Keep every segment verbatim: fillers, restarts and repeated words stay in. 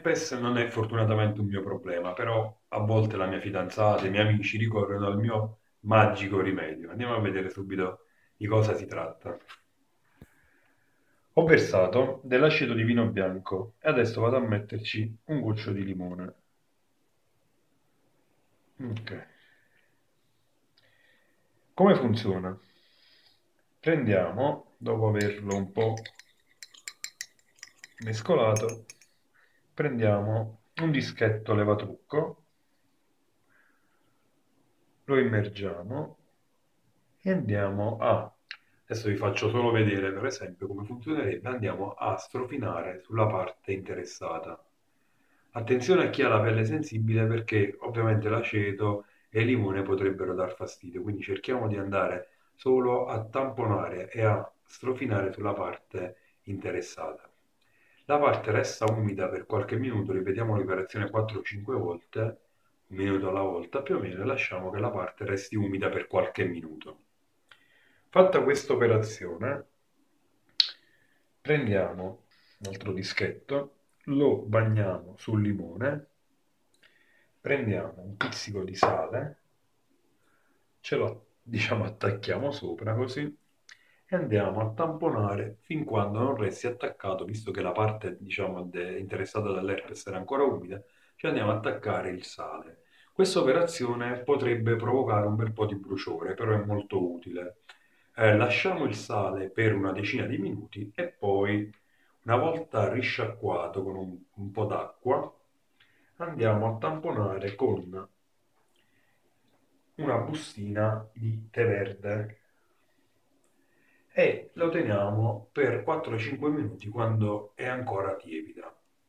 L'herpes non è fortunatamente un mio problema, però a volte la mia fidanzata e i miei amici ricorrono al mio magico rimedio. Andiamo a vedere subito di cosa si tratta. Ho versato dell'aceto di vino bianco e adesso vado a metterci un goccio di limone. Ok. Come funziona? Prendiamo, dopo averlo un po' mescolato, prendiamo un dischetto levatrucco, lo immergiamo e andiamo a, adesso vi faccio solo vedere per esempio come funzionerebbe, andiamo a strofinare sulla parte interessata. Attenzione a chi ha la pelle sensibile perché ovviamente l'aceto e il limone potrebbero dar fastidio, quindi cerchiamo di andare solo a tamponare e a strofinare sulla parte interessata. La parte resta umida per qualche minuto, ripetiamo l'operazione quattro cinque volte, un minuto alla volta più o meno, e lasciamo che la parte resti umida per qualche minuto. Fatta questa operazione, prendiamo un altro dischetto, lo bagniamo sul limone, prendiamo un pizzico di sale, ce lo diciamo attacchiamo sopra così e andiamo a tamponare fin quando non resti attaccato, visto che la parte diciamo de- interessata dall'herpes era ancora umida, ci andiamo a attaccare il sale. Questa operazione potrebbe provocare un bel po' di bruciore, però è molto utile. Eh, lasciamo il sale per una decina di minuti e poi, una volta risciacquato con un, un po' d'acqua, andiamo a tamponare con una bustina di tè verde e lo teniamo per quattro cinque minuti quando è ancora tiepida.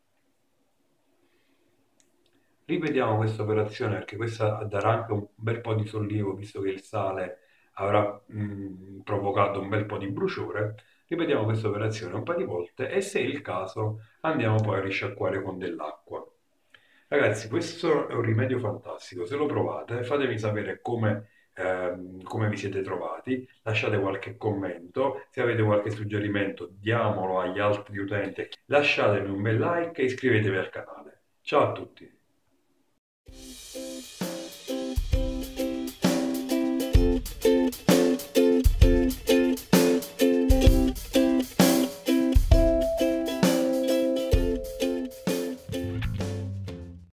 Ripetiamo questa operazione perché questa darà anche un bel po' di sollievo visto che il sale avrà mh, provocato un bel po' di bruciore. Ripetiamo questa operazione un paio di volte e se è il caso andiamo poi a risciacquare con dell'acqua. Ragazzi, questo è un rimedio fantastico. Se lo provate, fatemi sapere come, ehm, come vi siete trovati. Lasciate qualche commento. Se avete qualche suggerimento, diamolo agli altri utenti. Lasciatemi un bel like e iscrivetevi al canale. Ciao a tutti.